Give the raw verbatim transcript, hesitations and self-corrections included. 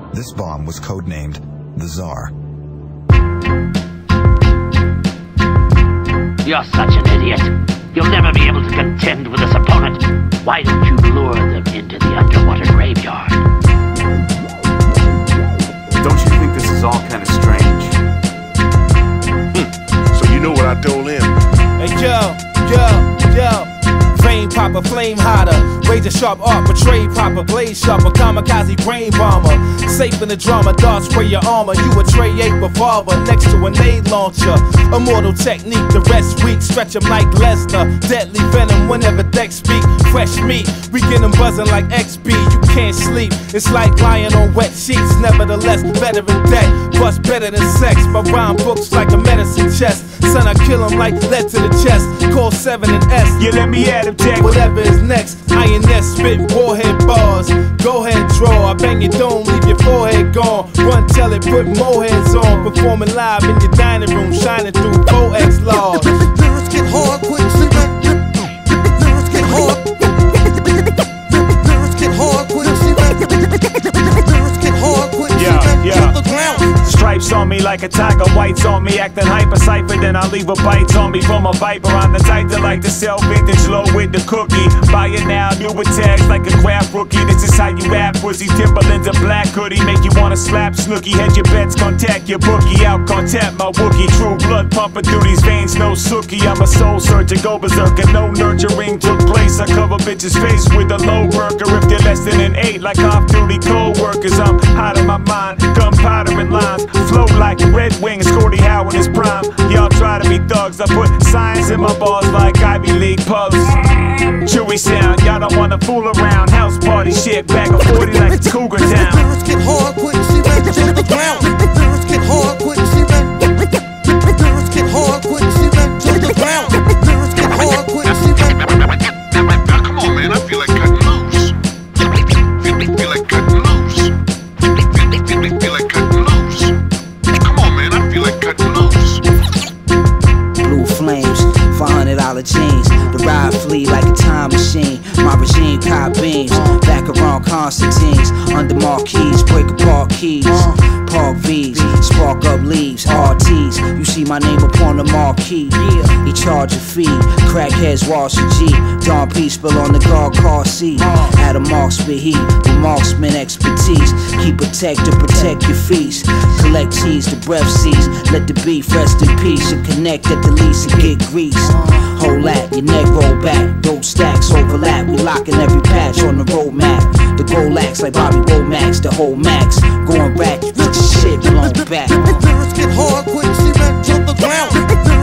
This bomb was codenamed the Tsar. You're such an idiot. You'll never be able to contend with this opponent. Why don't you lure them into the underwater graveyard? Don't you think this is all kind of strange? Hmm. So you know what I told him? Hey yo, yo, yo. Flame popper, flame hotter, razor sharp art, betray proper, blaze sharper, kamikaze brain bomber. Safe in the drama, dart spray your armor. You a tray eight revolver next to a nade launcher. Immortal technique, the rest weak, stretch 'em like Lesnar. Deadly venom whenever decks speak. Fresh meat, we get 'em buzzing like X B. You can't sleep, it's like lying on wet sheets. Nevertheless, better than death, bust better than sex. My rhyme books like a medicine chest. Son, I kill 'em like lead to the chest. Call seven and S. Yeah, let me add him, Jack. Whatever is next, I and S spit warhead bars. Go ahead, draw. I bang your dome, leave your forehead gone. Run, tell it, put more heads on. Performing live in your dining room, shining through four X laws. Lyrics get hard, quick, see that. Lyrics get hard. Lyrics get hard, quick, see that. Lyrics get hard, quick, see that. Yeah, the ground. Stripes on me like a tiger, whites on me, acting hyper cipher, then I leave a bite on me from a viper. I'm the type that like to sell vintage low with the cookie. Buy it now, new with tags like a craft rookie. This is how you act, pussy. Timberlands a black hoodie, make you wanna slap Snooki. Hedge your bets, contact your bookie. Out, contact my Wookie. True blood pumping through these veins, no sookie. I'm a soul searcher, go berserker. No nurturing took place. I cover bitches' face with a low worker. If they're less than an eight, like off-duty co-workers, I'm hot in my mind, gunpowder and lines. Flow like a red wing, Scotty Howe in his prime. Y'all try to be thugs, I put science in my bars like Ivy League pubs. Chewy sound, y'all don't wanna fool around. House party shit, bag of forty like it's Cougar Town. Lyrics get hard, quick, see that. To the ground. Lyrics get hard, quick, see that. Lyrics get hard, quick, see that. To the ground. Lyrics get hard, quick, see that. Now come on, man, I feel like cutting loose. Feel, feel like cutting loose. Feel, feel, feel like cutting loose. Come on, man, I feel like cutting loose. Blue flames, five hundred dollar jeans. The ride flee like a time machine. My regime cop beams, back around Constantines. Under marquees, break apart keys. Park V's, spark up leaves, R T's. You see my name upon the marquee. He charge a fee, crackheads wash a G. Don P spill on the guard car seat. At a marksman heat, with marksman expertise. Keep a tech to protect your feast. Collect cheese, the breath cease. Let the beef rest in peace and connect at the least and get grease. Whole at your neck roll back, dope stacks overlap. We locking every patch on the road map. The gold lacks like Bobby Womack's, the whole max. Going back, get your shit blown back. Lyrics get hard, quick, see that. To the ground.